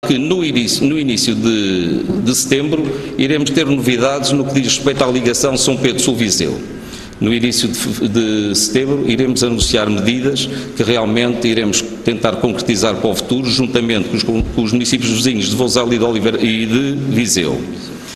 que no início de setembro iremos ter novidades no que diz respeito à ligação São Pedro-Sul-Viseu. No início de setembro iremos anunciar medidas que realmente iremos tentar concretizar para o futuro, juntamente com os municípios vizinhos de Vouzela e de Viseu.